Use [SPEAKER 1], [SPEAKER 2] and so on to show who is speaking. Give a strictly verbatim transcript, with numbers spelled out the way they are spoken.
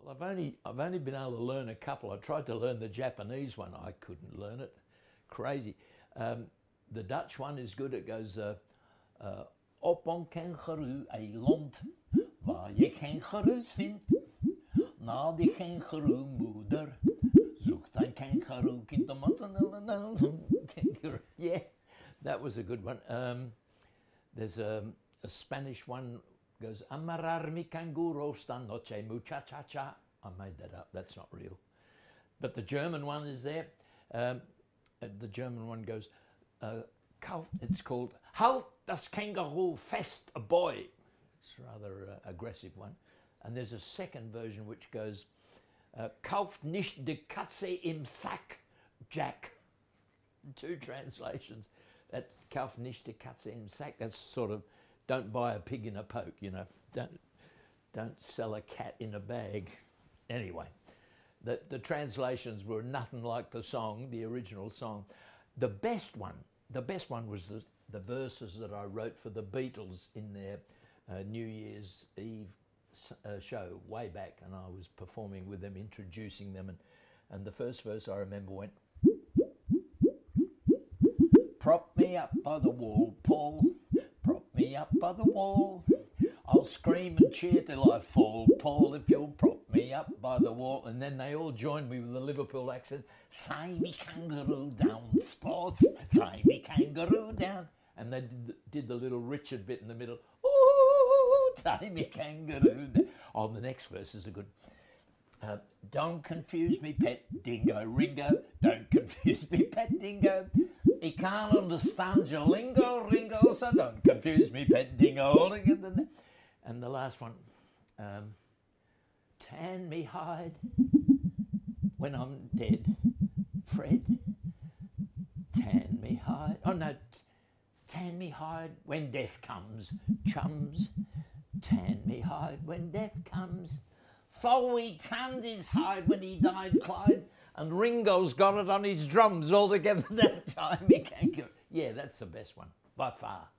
[SPEAKER 1] Well, I've only, I've only been able to learn a couple. I tried to learn the Japanese one. I couldn't learn it. Crazy. Um, the Dutch one is good. It goes, uh, uh, op een kangaroo eiland, waar je kangaroos vindt. Na die kangaroo moeder, zoekt een kangaroo kind. Kangaroo. Yeah, that was a good one. Um, there's a, a Spanish one. Goes, amarrar mi canguro esta noche muchacha. I made that up, that's not real. But the German one is there. Um, the German one goes, uh, it's called Halt das Kangaroo fest, a boy. It's a rather uh, aggressive one. And there's a second version which goes, uh, Kauft nicht die Katze im Sack, Jack. Two translations. That Kauft nicht die Katze im Sack, that's sort of, don't buy a pig in a poke, you know. Don't, don't sell a cat in a bag. Anyway, the, the translations were nothing like the song, the original song. The best one, the best one was the, the verses that I wrote for the Beatles in their uh, New Year's Eve uh, show way back, and I was performing with them, introducing them, and, and the first verse I remember went, prop me up by the wall, Paul. Prop me up by the wall. I'll scream and cheer till I fall, Paul, if you'll prop me up by the wall. And then they all joined me with the Liverpool accent. Tie me kangaroo down, sports. Tie me kangaroo down. And they did the, did the little Richard bit in the middle. Ooh, tie me kangaroo down. Oh, the next verses are good. Uh, don't confuse me, pet dingo Ringo. Don't confuse me, pet dingo. He can't understand your lingo, Ringo, so don't confuse me, pet dingo. And the last one, um, tan me hide when I'm dead, Fred. Tan me hide. Oh no, tan me hide when death comes, chums. Tan me hide when death comes. So he tanned his hide when he died, Clyde, and Ringo's got it on his drums all together that time. He can't go. Yeah, that's the best one, by far.